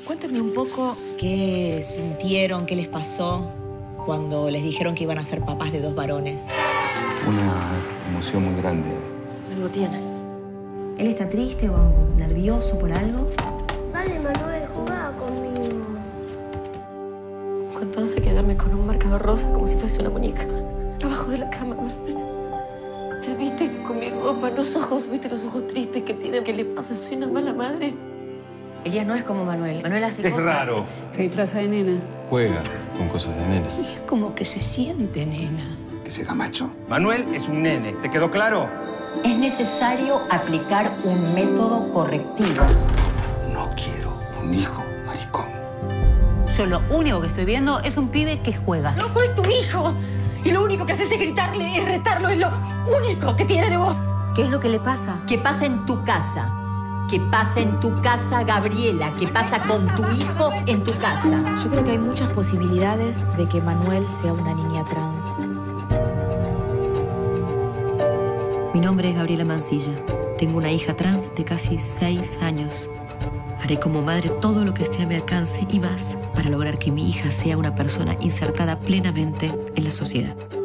Cuéntenme un poco qué sintieron, qué les pasó cuando les dijeron que iban a ser papás de 2 varones. Una emoción muy grande. Algo tiene. ¿Él está triste o nervioso por algo? Dale, Manuel, jugá conmigo. Cuando hace quedarme con un marcador rosa como si fuese una muñeca. Abajo de la cama. ¿Te viste con mi ropa en los ojos? ¿Viste los ojos tristes que tiene? ¿Qué le pasa? Soy una mala madre. Elías no es como Manuel. Manuel hace cosas... Es raro. Se disfraza de nena. Juega con cosas de nene. Y es como que se siente, nena. Que sea macho. Manuel es un nene. ¿Te quedó claro? Es necesario aplicar un método correctivo. No quiero un hijo maricón. Yo lo único que estoy viendo es un pibe que juega. ¡Loco, es tu hijo! Y lo único que haces es gritarle, es retarlo, es lo único que tiene de vos. ¿Qué es lo que le pasa? ¿Qué pasa en tu casa? ¿Qué pasa en tu casa, Gabriela? ¿Qué pasa con tu hijo en tu casa? Yo creo que hay muchas posibilidades de que Manuel sea una niña trans. Mi nombre es Gabriela Mancilla. Tengo una hija trans de casi 6 años. Haré como madre todo lo que esté a mi alcance y más para lograr que mi hija sea una persona insertada plenamente en la sociedad.